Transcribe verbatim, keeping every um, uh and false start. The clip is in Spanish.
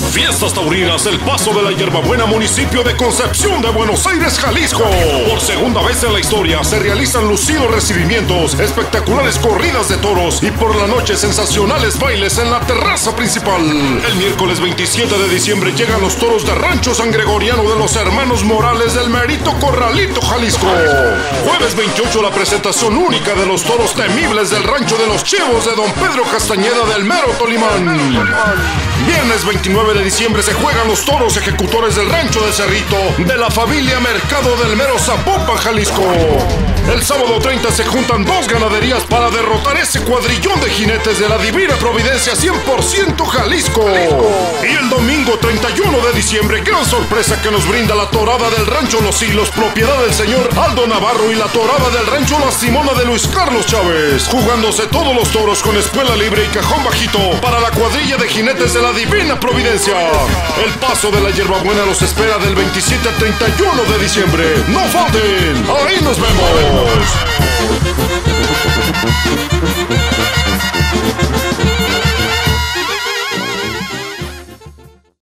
Fiestas Taurinas El Paso de la Hierbabuena, municipio de Concepción de Buenos Aires, Jalisco. Por segunda vez en la historia se realizan lucidos recibimientos, espectaculares corridas de toros y por la noche sensacionales bailes en la terraza principal. El miércoles veintisiete de diciembre llegan los toros de Rancho San Gregoriano de los hermanos Morales del Merito Corralito, Jalisco. Jueves veintiocho la presentación única de los toros temibles del Rancho de los Chivos de Don Pedro Castañeda del Mero Tolimán. Viernes veintinueve de diciembre se juegan los toros ejecutores del Rancho de Cerrito de la familia Mercado del Mero Zapopan, Jalisco. El sábado treinta se juntan dos ganaderías para derrotar ese cuadrillón de jinetes de la Divina Providencia cien por ciento Jalisco. Y el domingo treinta y uno de diciembre, gran sorpresa que nos brinda la torada del Rancho Los Hilos, propiedad del señor Aldo Navarro, y la torada del Rancho La Simona de Luis Carlos Chávez, jugándose todos los toros con espuela libre y cajón bajito para la cuadrilla de jinetes de la Divina Providencia. El Paso de la Hierbabuena los espera del veintisiete al treinta y uno de diciembre. ¡No falten! ¡Ahí nos vemos!